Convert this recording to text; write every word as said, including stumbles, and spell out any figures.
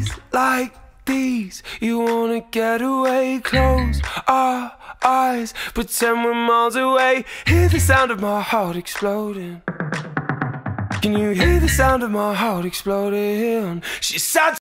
days like these, you wanna get away. Close our eyes, pretend we're miles away. Hear the sound of my heart exploding. Can you hear the sound of my heart exploding? She sat